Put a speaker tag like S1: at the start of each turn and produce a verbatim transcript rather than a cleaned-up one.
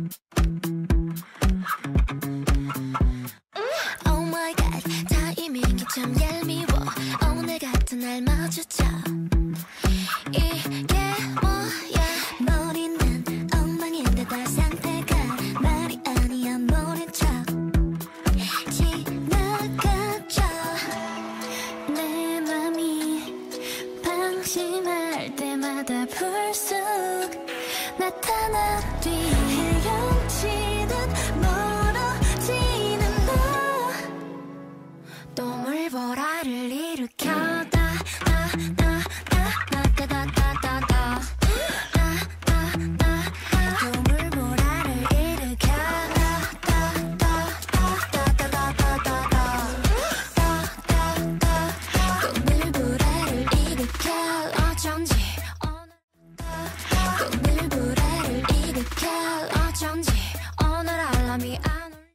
S1: Oh my god, 타이밍이 참 얄미워. 오늘 같은 날 마주쳐. 이게 뭐야? 머리는 엉망인데다 상태가 말이 아니야. 모른 척 지나가죠. 내 맘이 방심할 때마다 불쑥 나타나 뒤 헤엄치듯 멀어지는 너. 또 물보라를 일으켜. 어쩐지 오늘 알람이